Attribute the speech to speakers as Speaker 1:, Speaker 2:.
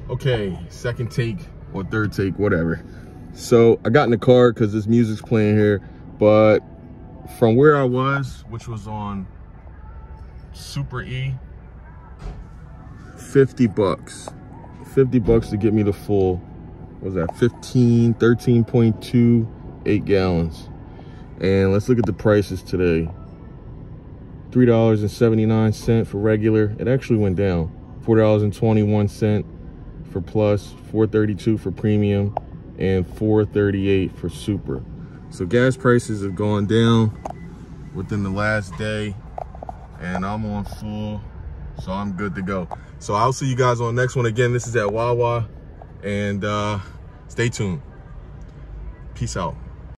Speaker 1: Okay, second take or third take, whatever. So I got in the car because this music's playing here, but from where I was, which was on Super E, 50 bucks. 50 bucks to get me the full, what was that, 13.2, 8 gallons. And let's look at the prices today. $3.79 for regular. It actually went down. $4.21 for plus, $4.32 for premium, and $4.38 for super. So gas prices have gone down within the last day, and I'm on full, so I'm good to go. So I'll see you guys on the next one. Again, this is at Wawa, and stay tuned. Peace out.